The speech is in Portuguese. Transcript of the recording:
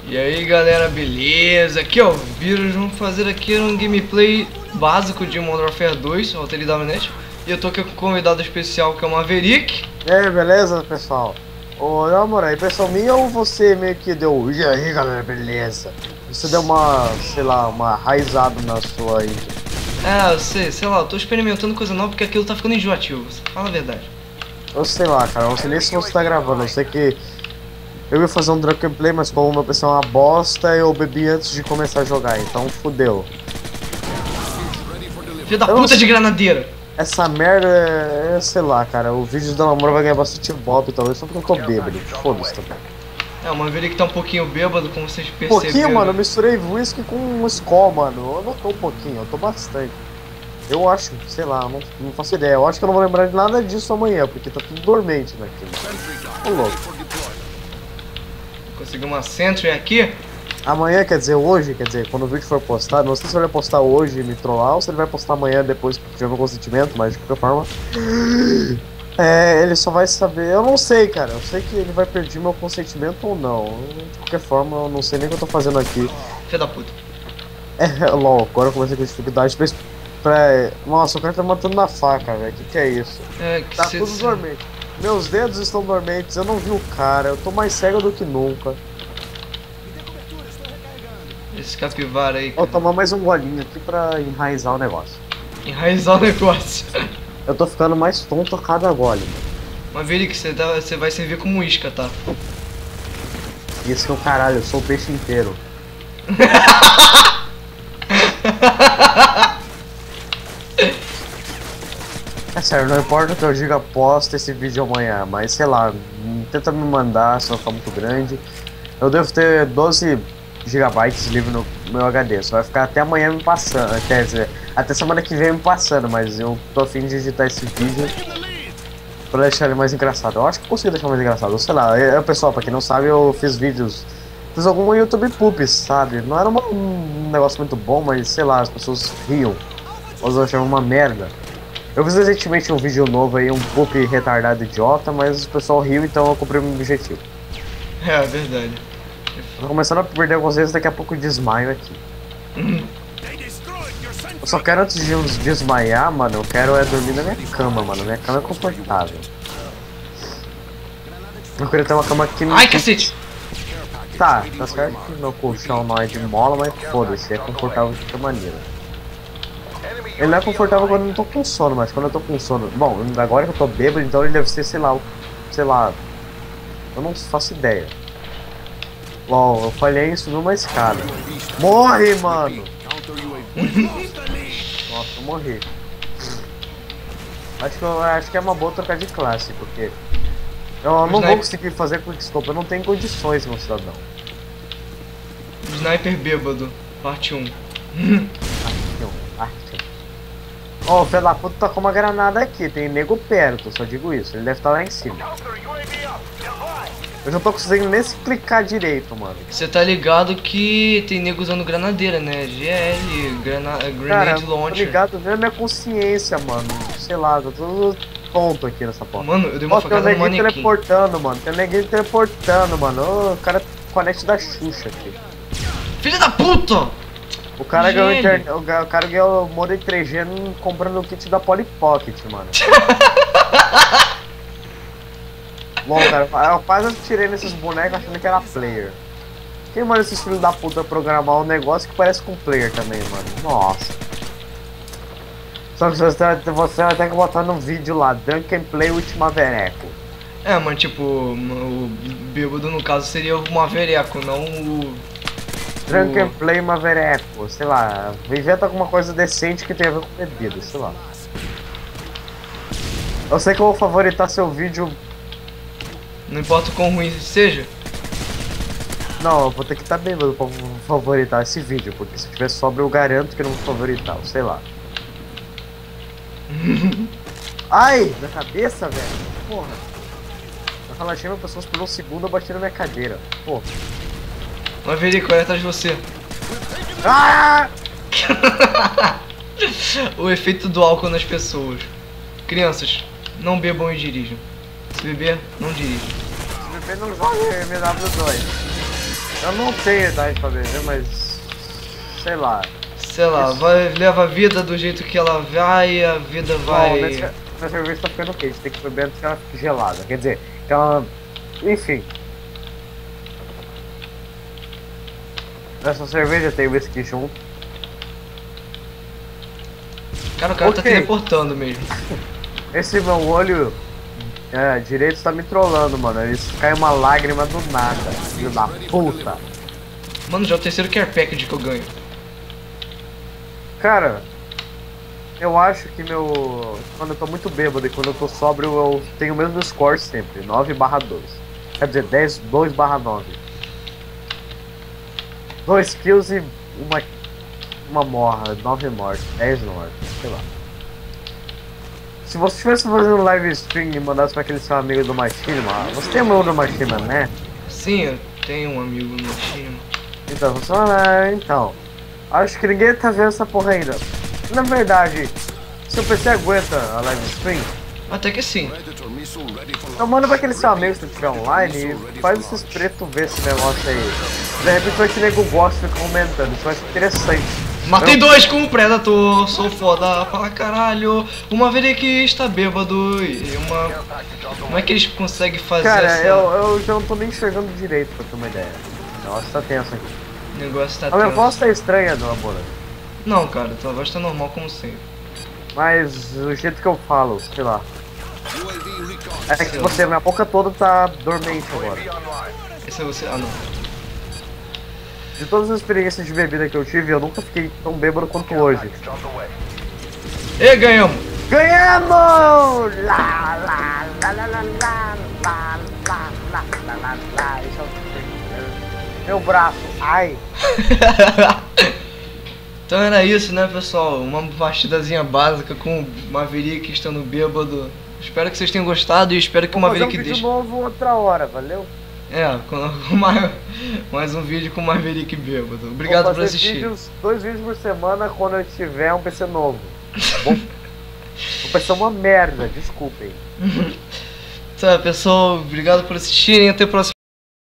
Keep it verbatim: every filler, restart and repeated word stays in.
E aí galera, beleza? Aqui ó, o Vírus, vamos fazer aqui um gameplay básico de Modern Warfare dois, Altered Domination. E eu tô aqui com um convidado especial que é o Maverick. E aí, beleza pessoal? Ô, na moral, é impressão minha ou você meio que deu, e aí galera, beleza? Você deu uma, sei lá, uma raizada na sua intro. É, eu sei, sei lá, eu tô experimentando coisa nova porque aquilo tá ficando enjoativo, fala a verdade. Eu sei lá, cara, eu não sei nem se você tá gravando, eu sei que eu ia fazer um drunk play, mas como meu P C é uma bosta, eu bebi antes de começar a jogar, então fudeu. Filho da Eu puta não- de granadeira! Essa merda é, é, sei lá, cara, o vídeo da namoro vai ganhar bastante bop, talvez só porque eu tô bêbado, foda-se também. É, o Maverick tá um pouquinho bêbado, como vocês Um perceberam. pouquinho, mano, eu misturei whisky com um Skol, mano, eu não tô um pouquinho, eu tô bastante. Eu acho, sei lá, eu não, não faço ideia, eu acho que eu não vou lembrar de nada disso amanhã, porque tá tudo dormente naquilo. Ô louco. Consegui uma Sentry aqui. Amanhã, quer dizer, hoje, quer dizer, quando o vídeo for postado, não sei se ele vai postar hoje e me trollar ou se ele vai postar amanhã depois que tiver meu consentimento, mas de qualquer forma. É, ele só vai saber. Eu não sei, cara. Eu sei que ele vai perder meu consentimento ou não. De qualquer forma, eu não sei nem o que eu tô fazendo aqui. Filho da puta. É, LOL, agora eu comecei com dificuldade pra. pra... Nossa, o cara tá matando na faca, velho. Que que é isso? É, que Tá cê- tudo cê- dormente. Meus dedos estão dormentes, eu não vi o cara, eu tô mais cego do que nunca. Esse capivara aí, Vou cara. tomar mais um golinho aqui pra enraizar o negócio. Enraizar o negócio. Eu tô ficando mais tonto a cada gole, mano. Maverick, você tá, você vai servir como isca, tá? Isso que é o caralho, eu sou o peixe inteiro. É sério, não importa que eu diga posta esse vídeo amanhã, mas sei lá, hum, tenta me mandar se não ficar muito grande. Eu devo ter doze gigabytes livre no meu H D, só vai ficar até amanhã me passando, quer dizer, até semana que vem me passando, mas eu tô a fim de editar esse vídeo pra deixar ele mais engraçado. Eu acho que eu consigo deixar mais engraçado, sei lá, eu, pessoal, pra quem não sabe, eu fiz vídeos, fiz algum YouTube Poops, sabe? Não era uma- um negócio muito bom, mas sei lá, as pessoas riam, elas achavam uma merda. Eu fiz recentemente um vídeo novo aí, um poop retardado idiota, mas o pessoal riu, então eu cumpri o meu objetivo. É, verdade. Tô começando a perder algumas vezes, daqui a pouco eu desmaio aqui. Eu só quero, antes de desmaiar, mano, eu quero é dormir na minha cama, mano. Minha cama é confortável. Eu queria ter uma cama que... Ai, cacete! Tá, tá certo que meu colchão não é de mola, mas foda-se, é confortável de qualquer maneira. Ele não é confortável quando eu não tô com sono, mas quando eu tô com sono... Bom, agora que eu tô bêbado, então ele deve ser, sei lá, sei lá... Eu não faço ideia. LOL, eu falhei em subir uma escada. Morre, mano! Nossa, eu morri. Acho que, eu, acho que é uma boa trocar de classe, porque... Eu não vou Sniper. conseguir fazer quickscope, eu não tenho condições, meu cidadão. Sniper bêbado, parte um. Artyom, Artyom. Ó, o filho da puta tá com uma granada aqui, tem nego perto, só digo isso, ele deve estar lá em cima. Eu não tô conseguindo nem se clicar direito, mano. Você tá ligado que tem nego usando granadeira, né? G L, grana Cara, Grenade tô Launcher. ligado vendo minha consciência, mano. Sei lá, tô todo tonto aqui nessa porra. Mano, eu dei uma Ó, tem um facada no neguinho manequim. teleportando, mano. Tem um neguinho teleportando, mano. Ô, o cara conecte da Xuxa aqui. Filha da puta! O cara ganhou Gênio. internet. O ga- o cara ganhou o modem três G comprando o kit da Polly Pocket, mano. Bom, cara, eu quase atirei nesses bonecos achando que era player. Quem manda esses filhos da puta programar um negócio que parece com player também, mano? Nossa. Só que você, você vai ter que botar no vídeo lá, Drunk and Play with Maverick. É, mano, tipo, o bêbado no caso seria o Maverick, não o... Drunk o- and Play Maverick, sei lá, inventa alguma coisa decente que tenha a ver com bebida, sei lá. Eu sei que eu vou favoritar seu vídeo. Não importa o quão ruim seja. Não, eu vou ter que estar bêbado pra favoritar esse vídeo, porque se tiver sobra eu garanto que eu não vou favoritar, sei lá. Ai, na cabeça, velho. Porra. Eu relaxei minha pessoa por um segundo, eu bati na minha cadeira. Porra. Maverick, olha atrás de você. Ah! O efeito do álcool nas pessoas. Crianças, não bebam e dirijam. Se beber, não dirija. Se beber não joga M W dois. Eu não tenho idade pra beber, mas... sei lá. Sei lá, Isso. vai, leva a vida do jeito que ela vai e a vida vai... Não, nessa, nessa cerveja tá ficando quente, tem que beber antes que ela fique gelada. Quer dizer, que ela... enfim. Nessa cerveja tem whisky junto. Cara, o cara Ok. tá teleportando mesmo. Esse meu olho é, direito tá me trollando, mano. Ele cai uma lágrima do nada, filho da puta. Mano, já é o terceiro care package que eu ganho. Cara, eu acho que meu... quando eu tô muito bêbado e quando eu tô sóbrio eu tenho o mesmo score sempre, nove barra dois. Quer dizer, dez, dois barra nove. dois kills e uma, uma morra, nove mortes, dez mortes, sei lá. Se você estivesse fazendo live stream e mandasse pra aquele seu amigo do Machinima, você tem amigo do Machinima, né? Sim, eu tenho um amigo no time. Então, você fala, ah, então, acho que ninguém tá vendo essa porra ainda. Na verdade, seu P C aguenta a live stream, Até que sim. então manda pra aquele seu amigo se tiver online e faz esses pretos ver esse negócio aí. De repente vai que nego gosta e fica comentando, isso vai ser interessante. Matei Eu- dois com um Predator, sou foda pra caralho. Uma Maverick está bêbado e uma... Como é que eles conseguem fazer Cara, essa... eu, eu já não tô nem enxergando direito pra ter uma ideia. Nossa, tá tenso aqui. O negócio tá A minha tenso. voz tá estranha, dona Bona. Não, cara, tua voz tá normal como sempre. Mas o jeito que eu falo, sei lá. É que Sei você, minha boca toda tá dormente agora. Esse é você... Ah, não. De todas as experiências de bebida que eu tive, eu nunca fiquei tão bêbado quanto hoje. E ganhamos! Ganhamos! Lá, lá, lá, lá, lá, lá, lá, lá, lá, lá, lá, lá. Isso é o- Meu braço, ai. Então era isso, né, pessoal? Uma partidazinha básica com o Maverick estando bêbado. Espero que vocês tenham gostado e espero que o Vou fazer um Maverick vídeo deixe... novo outra hora, valeu? É, com uma... mais um vídeo com o Maverick bêbado. Obrigado Vou por fazer assistir. vídeos, dois vídeos por semana quando eu tiver um P C novo. Bom, o P C é uma merda, desculpem. Tá, pessoal, obrigado por assistirem. Até o próximo